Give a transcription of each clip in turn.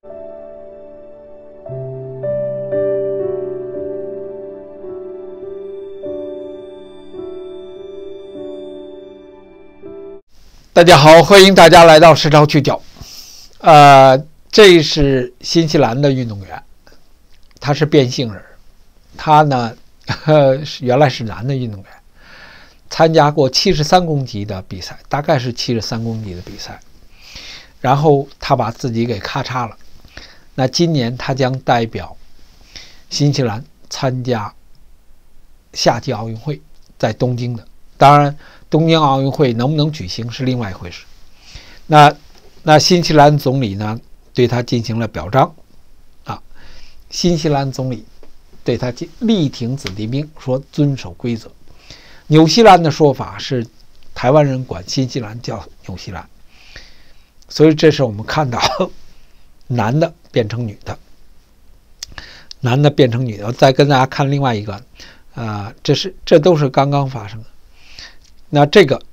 大家好，欢迎大家来到实操去教。这是新西兰的运动员，他是变性人。他呢，原来是男的运动员，参加过73公级的比赛，大概是73公级的比赛。然后他把自己给咔嚓了。那今年他将代表新西兰参加夏季奥运会，在东京的。当然，东京奥运会能不能举行是另外一回事。那新西兰总理呢对他进行了表彰，新西兰总理对他力挺子弟兵，说遵守规则。纽西兰的说法是台湾人管新西兰叫纽西兰，所以这是我们看到男的变成女的，男的变成女的。我再跟大家看另外一个，这都是刚刚发生的。那这个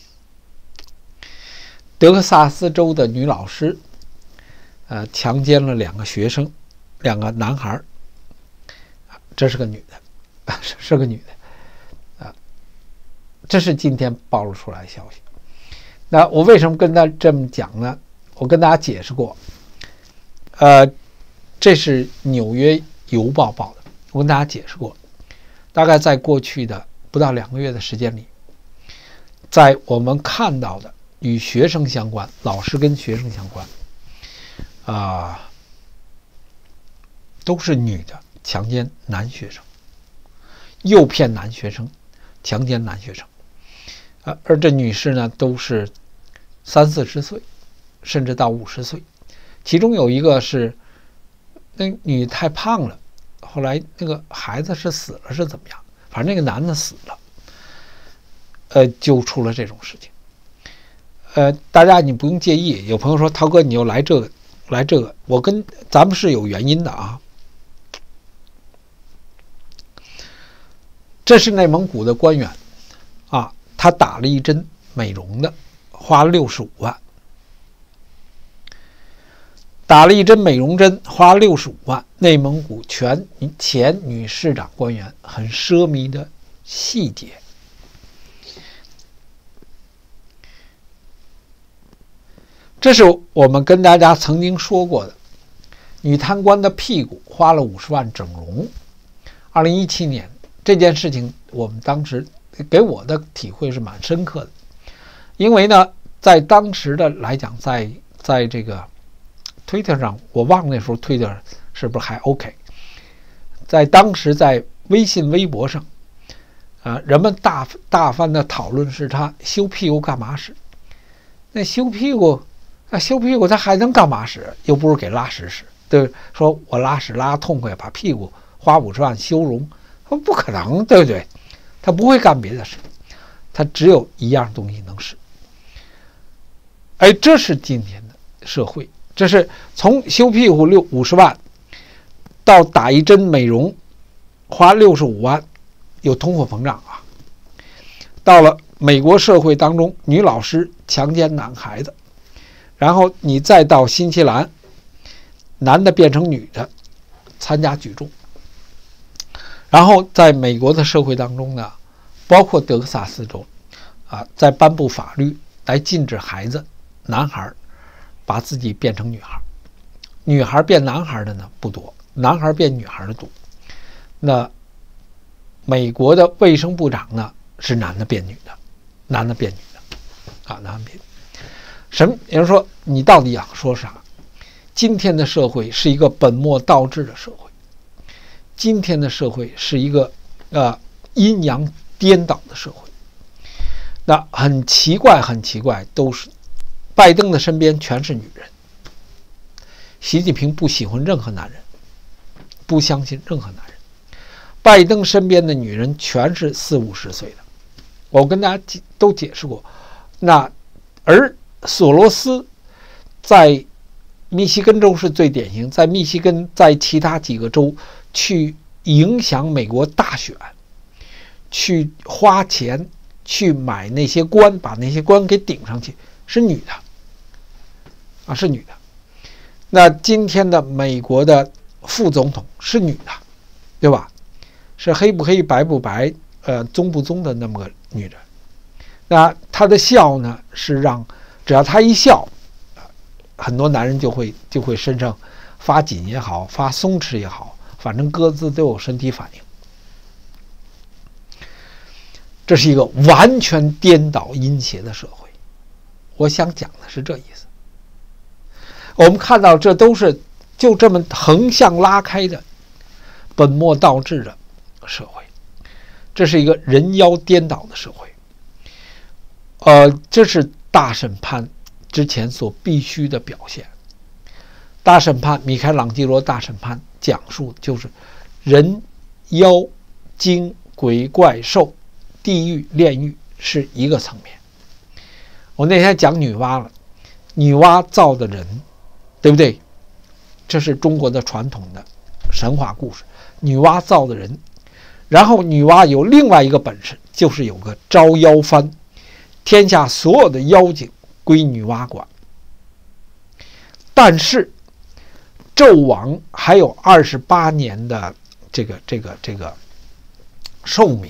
德克萨斯州的女老师，强奸了2个学生，2个男孩，这是个女的，是个女的，这是今天暴露出来的消息。那我为什么跟他这么讲呢？我跟大家解释过，这是纽约邮报报的，我跟大家解释过，大概在过去的不到2个月的时间里，在我们看到的与学生相关，老师跟学生相关，都是女的强奸男学生，诱骗男学生，强奸男学生，而这女士呢都是30-40岁，甚至到50岁，其中有一个是那女太胖了，后来那个孩子是死了是怎么样？反正那个男的死了。就出了这种事情。大家你不用介意。有朋友说涛哥你又来这个，我跟咱们是有原因的啊。这是内蒙古的官员他打了一针美容的，花了65万。打了一针美容针，花了65万。内蒙古前女市长官员，很奢靡的细节。这是我们跟大家曾经说过的，女贪官的屁股花了50万整容。2017年这件事情，我们当时给我的体会是蛮深刻的，因为呢，在当时的来讲，在这个推特上，我忘了那时候推特是不是还 OK， 在当时在微信、微博上，人们大范的讨论是他修屁股干嘛使？那修屁股他还能干嘛使？又不如给拉屎使。对，说我拉屎拉痛快，把屁股花50万修容，不可能，对不对？他不会干别的事，他只有一样东西能使。这是今天的社会，这是从修屁股50万到打一针美容花65万，有通货膨胀啊。到了美国社会当中，女老师强奸男孩子。然后你再到新西兰，男的变成女的参加举重。然后在美国的社会当中呢，包括德克萨斯州在颁布法律来禁止孩子男孩把自己变成女孩，女孩变男孩的呢不多，男孩变女孩的多。那美国的卫生部长呢是男的变女的，男的变女的男的变女的。有人说你到底想说啥？今天的社会是一个本末倒置的社会，今天的社会是一个阴阳颠倒的社会。那很奇怪，都是拜登的身边全是女人。习近平不喜欢任何男人，不相信任何男人。拜登身边的女人全是40-50岁的，我跟大家都解释过。而索罗斯在密西根州是最典型，在密西根，在其他几个州去影响美国大选，去花钱去买那些官，把那些官给顶上去，是女的是女的。 那今天的美国的副总统是女的，对吧？是黑不黑白不白，棕不棕的那么个女人。那她的笑呢，是让只要她一笑，很多男人就会身上发紧也好，发松弛也好，反正各自都有身体反应。这是一个完全颠倒阴邪的社会，我想讲的是这意思。我们看到这都是就这么横向拉开的本末倒置的社会，这是一个人妖颠倒的社会。这是大审判之前所必须的表现。大审判，米开朗基罗大审判讲述就是人妖精鬼怪兽地狱炼狱是一个层面。我那天讲女娲了，女娲造的人，对不对？这是中国的传统的神话故事，女娲造的人。然后女娲有另外一个本事，就是有个招妖幡，天下所有的妖精归女娲管。但是纣王还有28年的这个寿命，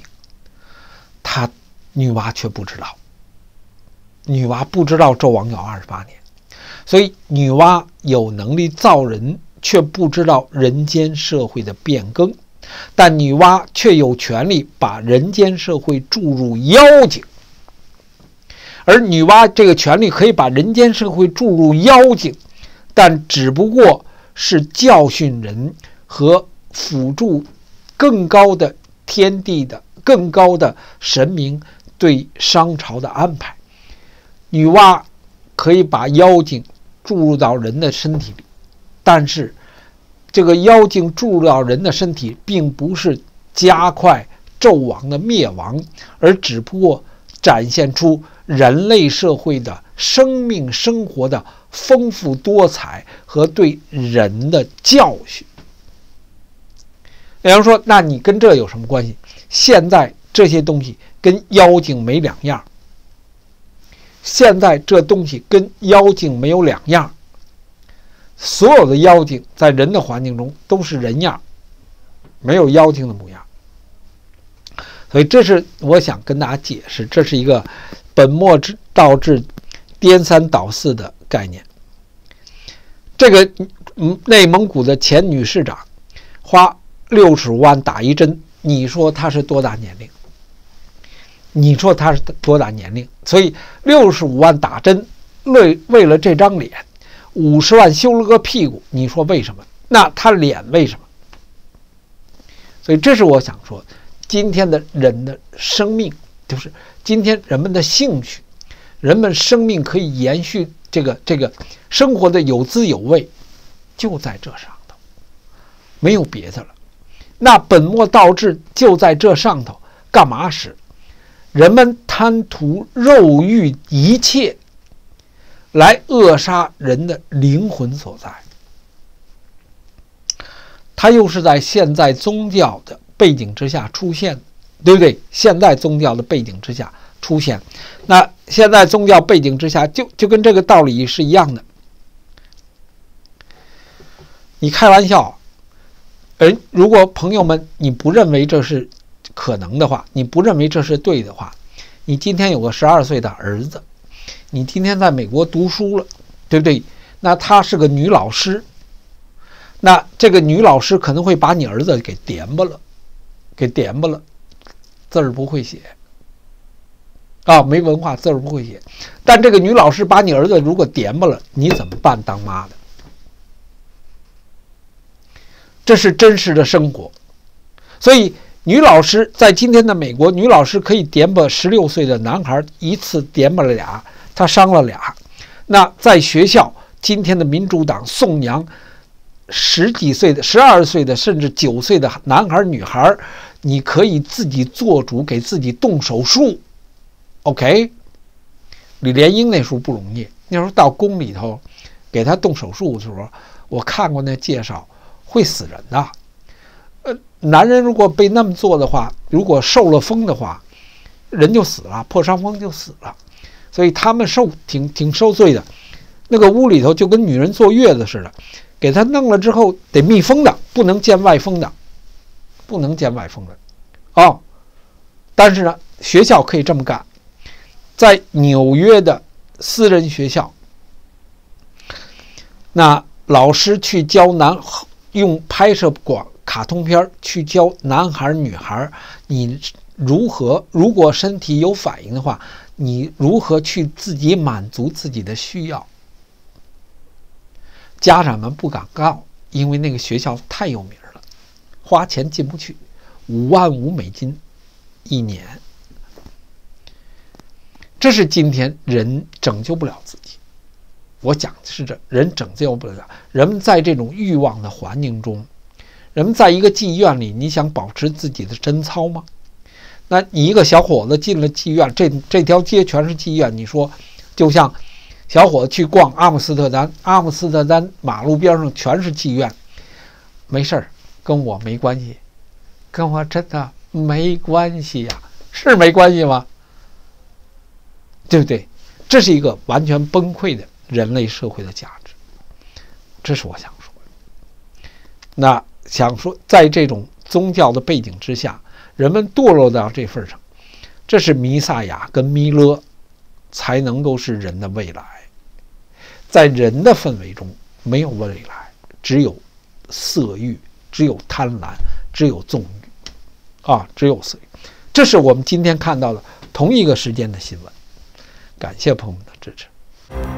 女娲却不知道，女娲不知道纣王有28年，所以女娲有能力造人，却不知道人间社会的变更，但女娲却有权利把人间社会注入妖精，而女娲这个权利可以把人间社会注入妖精，但只不过是教训人和辅助更高的天地的更高的神明对商朝的安排。女娲可以把妖精注入到人的身体里，但是这个妖精注入到人的身体并不是加快纣王的灭亡，而只不过展现出人类社会的生命生活的丰富多彩和对人的教训。有人说，那你跟这有什么关系？现在这些东西跟妖精没两样，现在这东西跟妖精没有两样。所有的妖精在人的环境中都是人样，没有妖精的模样。所以这是我想跟大家解释，这是一个本末倒置、颠三倒四的概念。这个内蒙古的前女市长花65万打一针，你说她是多大年龄？你说她是多大年龄？所以65万打针，为了这张脸，50万修了个屁股，你说为什么？那她脸为什么？所以这是我想说，今天的人的生命，就是今天人们的兴趣，人们生命可以延续这个生活的有滋有味，就在这上头，没有别的了。那本末倒置就在这上头，干嘛使？人们贪图肉欲一切，来扼杀人的灵魂所在。它又是在现在宗教的背景之下出现，对不对？现在宗教的背景之下出现，那现在宗教背景之下就跟这个道理是一样的。你开玩笑，如果朋友们你不认为这是可能的话，你不认为这是对的话，你今天有个12岁的儿子，你今天在美国读书了，对不对？那她是个女老师，那这个女老师可能会把你儿子给点巴了，字儿不会写啊，没文化，字儿不会写。但这个女老师把你儿子如果点巴了，你怎么办？当妈的，这是真实的生活。所以女老师在今天的美国，女老师可以点巴16岁的男孩，一次点巴了俩，他伤了俩。那在学校，今天的民主党颂扬10几岁的、12岁的，甚至9岁的男孩、女孩，你可以自己做主，给自己动手术。OK， 李莲英那时候不容易，那时候到宫里头给他动手术的时候，我看过那介绍，会死人的。男人如果被那么做的话，如果受了风的话，人就死了，破伤风就死了。所以他们挺受罪的。 那个屋里头就跟女人坐月子似的，给他弄了之后得密封的，不能见外风的，不能见外风的。哦，但是呢，学校可以这么干，在纽约的私人学校，那老师去教用拍摄卡通片去教男孩女孩，你如果身体有反应的话，你如何去自己满足自己的需要？家长们不敢告，因为那个学校太有名了，花钱进不去，$55,000一年。这是今天人拯救不了自己。我讲的是人拯救不了，人们在这种欲望的环境中，人们在一个妓院里，你想保持自己的贞操吗？那你一个小伙子进了妓院，这条街全是妓院，你说就像小伙子去逛阿姆斯特丹马路边上全是妓院，没事儿，跟我没关系，跟我真的没关系呀，是没关系吗？对不对？这是一个完全崩溃的人类社会的价值，这是我想说的。那想说，在这种宗教的背景之下，人们堕落到这份上，这是弥赛亚跟弥勒才能够是人的未来。在人的氛围中没有未来，只有色欲，只有贪婪，只有纵欲只有色欲。这是我们今天看到的同一个时间的新闻。感谢朋友们的支持。